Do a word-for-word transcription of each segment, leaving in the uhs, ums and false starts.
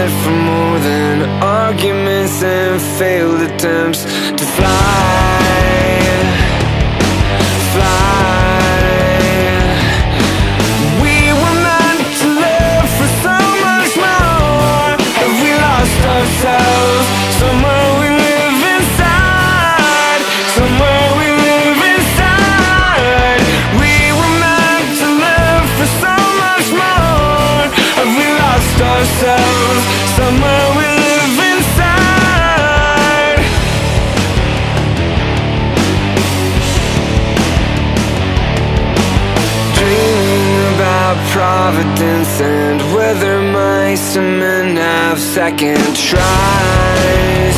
tried for more than arguments and failed attempts to fly, fly. We were meant to live for so much more. Have we lost ourselves? Somewhere we live inside, somewhere we live inside. We were meant to live for so much more. Have we lost ourselves? Somewhere we live inside. Dreaming about Providence and whether mice and men have second tries.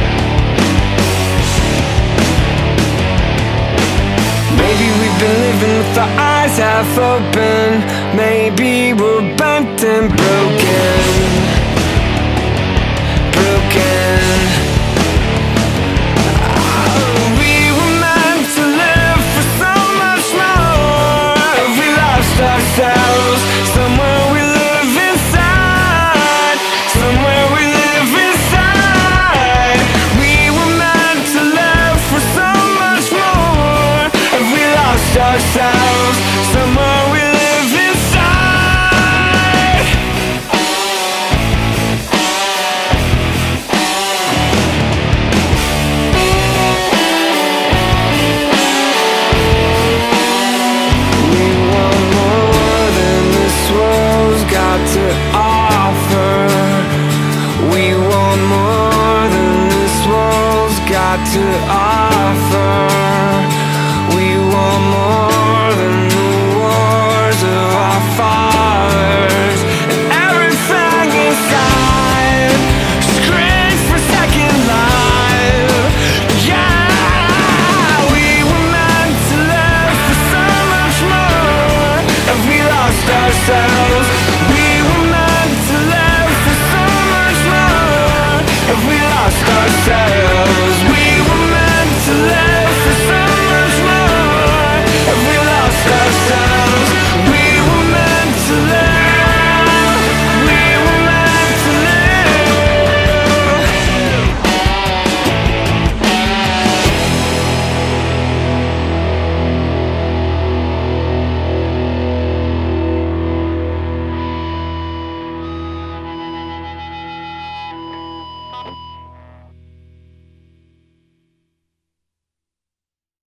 Maybe we've been living with our eyes half open. Maybe we're bent and broken, broken. Oh, we were meant to live for so much more. Have we lost ourselves?